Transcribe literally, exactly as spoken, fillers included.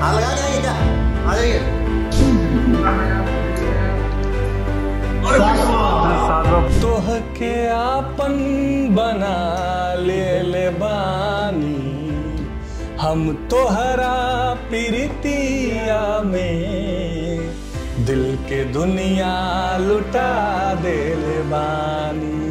हाँ लगा के आइए क्या? आ जाइए। तोह के आपन बना ले ले बानी, हम तोहरा प्रीतिया में दिल के दुनिया लुटा दे ले बानी।